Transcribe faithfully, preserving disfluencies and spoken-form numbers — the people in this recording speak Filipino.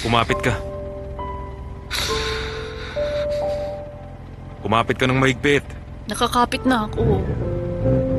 Kumapit ka. Kumapit ka ng mahigpit. Nakakapit na ako.